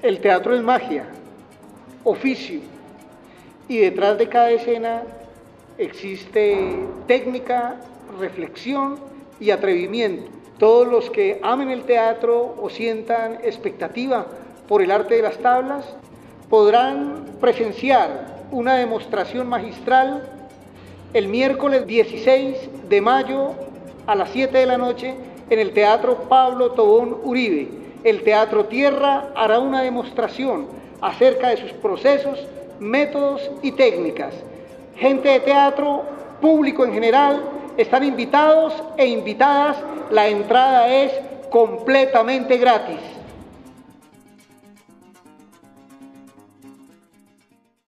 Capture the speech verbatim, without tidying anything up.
El teatro es magia, oficio, y detrás de cada escena existe técnica, reflexión y atrevimiento. Todos los que amen el teatro o sientan expectativa por el arte de las tablas podrán presenciar una demostración magistral el miércoles dieciséis de mayo a las siete de la noche en el Teatro Pablo Tobón Uribe. El Teatro Tierra hará una demostración acerca de sus procesos, métodos y técnicas. Gente de teatro, público en general, están invitados e invitadas. La entrada es completamente gratis.